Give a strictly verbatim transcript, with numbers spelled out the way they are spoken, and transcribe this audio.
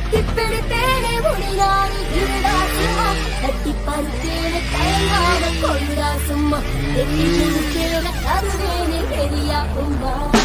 கட்டிப்பிடித்தேனே முடினாரு இருடா சும்மா கட்டி பறித்தேனே தயங்காம கொள்ளுடா சும்மா எட்டி முடித்தேனே தருவேனே பெரியா உமா